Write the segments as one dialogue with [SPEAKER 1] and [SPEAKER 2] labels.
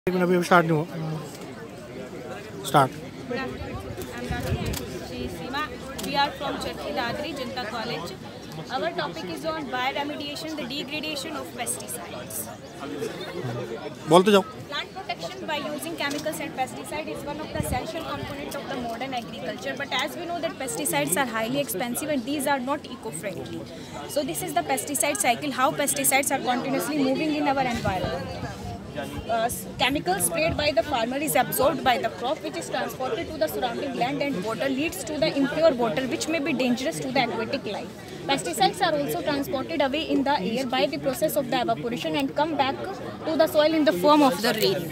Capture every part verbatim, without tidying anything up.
[SPEAKER 1] लेकिन अभी स्टार्ट नहीं हुआ start
[SPEAKER 2] Good afternoon. I'm Doctor Shri Seema. We are from Chetri Dadri Janta College. Our topic is on bioremediation, the degradation of pesticides.
[SPEAKER 1] बोलते जाओ.
[SPEAKER 2] Plant protection by using chemicals and pesticide is one of the essential components of the modern agriculture. But as we know that pesticides are highly expensive and these are not eco-friendly. So this is the pesticide cycle, how pesticides are continuously moving in our environment. Uh, chemicals sprayed by the farmer is absorbed by the crop, which is transported to the surrounding land and water, leads to the impure water which may be dangerous to the aquatic life. Pesticides are also transported away in the air by the process of the evaporation and come back to the soil in the form of the rain.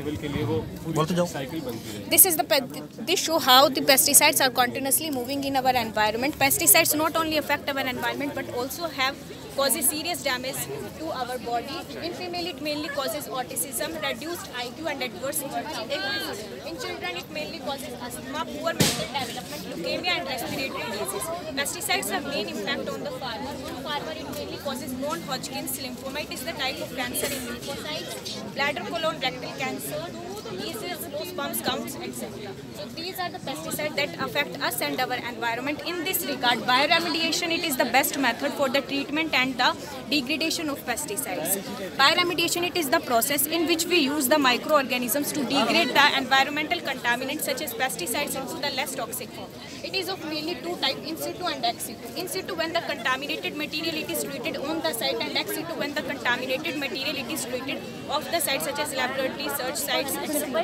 [SPEAKER 2] This is the this show how the pesticides are continuously moving in our environment. Pesticides not only affect our environment but also have causes serious damage to our body. In female, it mainly causes autism, reduced I Q and adverse immunity. In children, it mainly causes asthma, poor mental development, leukemia and respiratory diseases. Pesticides have main impact on the farmer. On farmer, it mainly causes non-Hodgkin's lymphoma. It is the type of cancer in lymphocytes, bladder, colon, rectal cancer, diseases, low sperm counts, et cetera. So these are the pesticides that affect us and our environment. In this regard, bioremediation, it is the best method for the treatment and the degradation of pesticides. Bioremediation, it is the process in which we use the microorganisms to degrade the environmental contaminants such as pesticides into the less toxic form. It is of mainly two types, in situ and ex situ. In situ, when the contaminated material it is treated on the site, and ex situ, when the contaminated material it is treated off the site, such as laboratory, search sites, et cetera.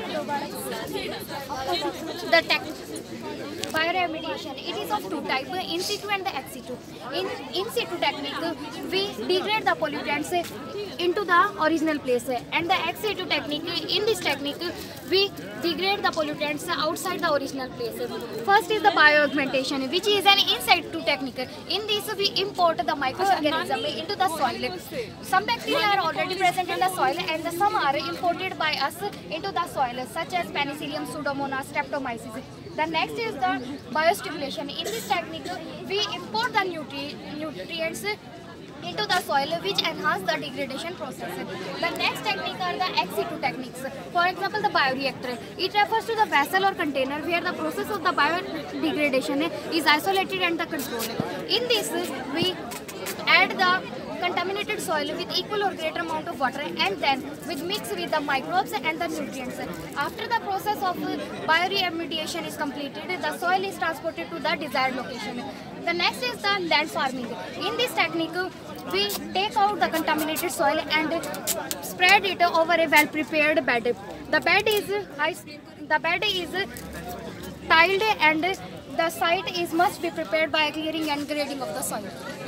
[SPEAKER 3] The tech bioremediation, it is of two types, in situ and the ex situ. In in situ technique, we degrade the pollutants into the original place, and the ex situ technique, in this technique we degrade the pollutants outside the original place. First is the bioaugmentation, which is an in situ technique. In this we import the microorganism into the soil. Some bacteria are already present in the soil and some are imported by us into the soil, such as Penicillium, Pseudomonas, Streptomyces. The next is the biostimulation. In this technique, we import the nutri nutrients into the soil, which enhance the degradation process. The next technique are the ex situ techniques. For example, the bioreactor. It refers to the vessel or container where the process of the biodegradation is isolated and the controlled. In this, we add the contaminated soil with equal or greater amount of water, and then we mix with the microbes and the nutrients. After the process of bioremediation is completed, the soil is transported to the desired location. The next is the land farming. In this technique, we take out the contaminated soil and spread it over a well-prepared bed. The bed is the bed is tiled and the site is must be prepared by clearing and grading of the soil.